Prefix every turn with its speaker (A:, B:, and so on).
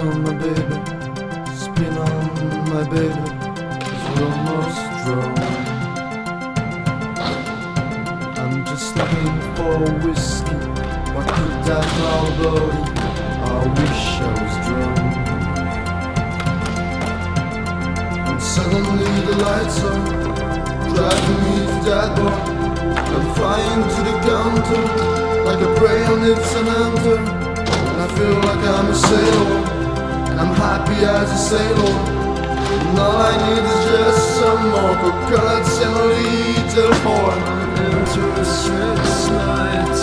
A: on my baby, spin on my baby, 'cause we're almost drunk. I'm just looking for whiskey. What could that Marlboro be? I wish I was drunk. And suddenly the lights are driving me to that bar. I'm flying to the counter like a prey on its announcer. I feel like I'm a sailor, and I'm happy as a sailor. And all I need is just some more coconut and a little more.
B: Into a stress night,